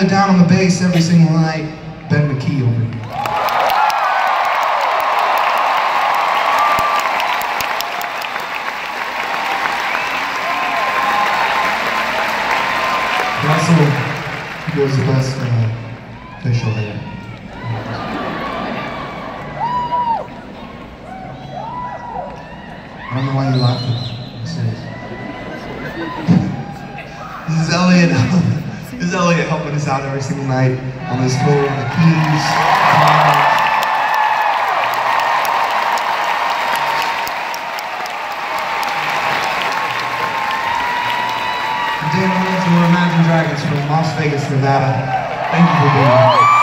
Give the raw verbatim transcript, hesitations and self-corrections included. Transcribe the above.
the down on the bass every single night, Ben McKee over here. He also goes the best uh, facial hair. I don't know why you laughed at that. I'm serious. This is Elliot. This is Elliot helping us out every single night on this tour on the keys. Dan Williams and we're Imagine Dragons from Las Vegas, Nevada. Thank you for being here.